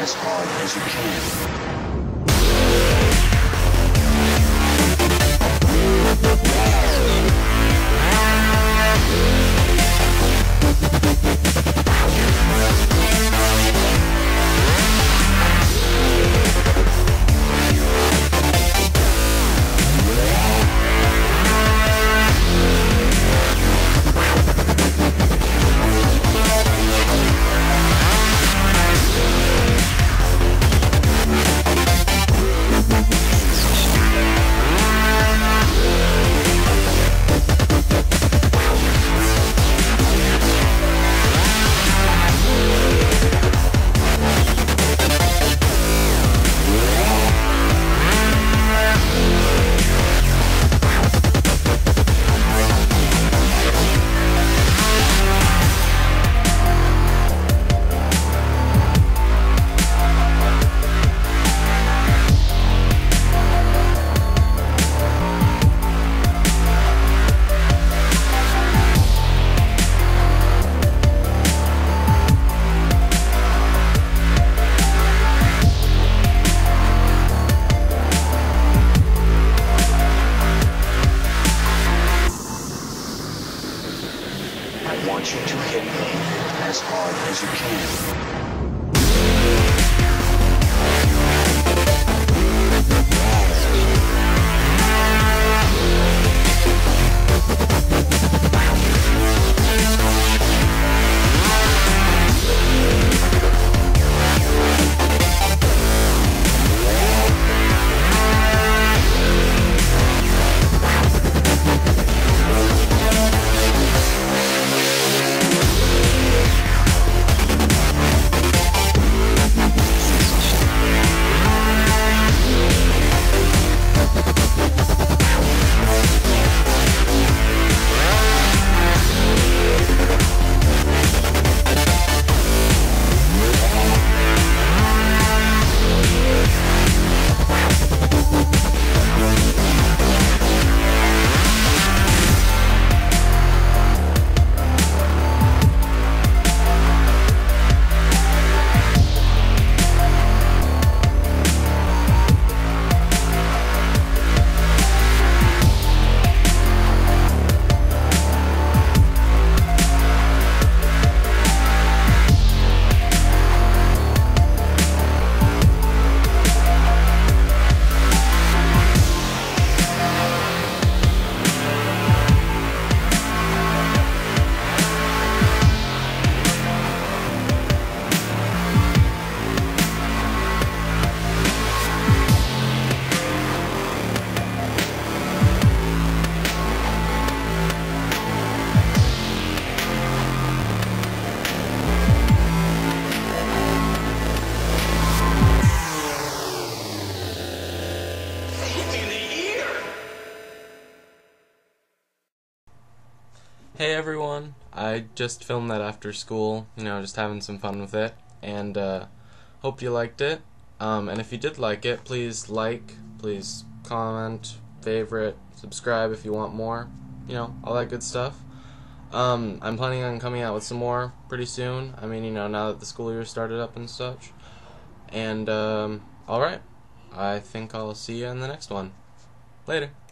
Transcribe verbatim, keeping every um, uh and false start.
as hard as you can. I want you to hit me as hard as you can. Hey everyone, I just filmed that after school, you know, just having some fun with it, and uh, hope you liked it, um, and if you did like it, please like, please comment, favorite, subscribe if you want more, you know, all that good stuff. Um, I'm planning on coming out with some more pretty soon, I mean, you know, now that the school year started up and such, and um, alright, I think I'll see you in the next one. Later.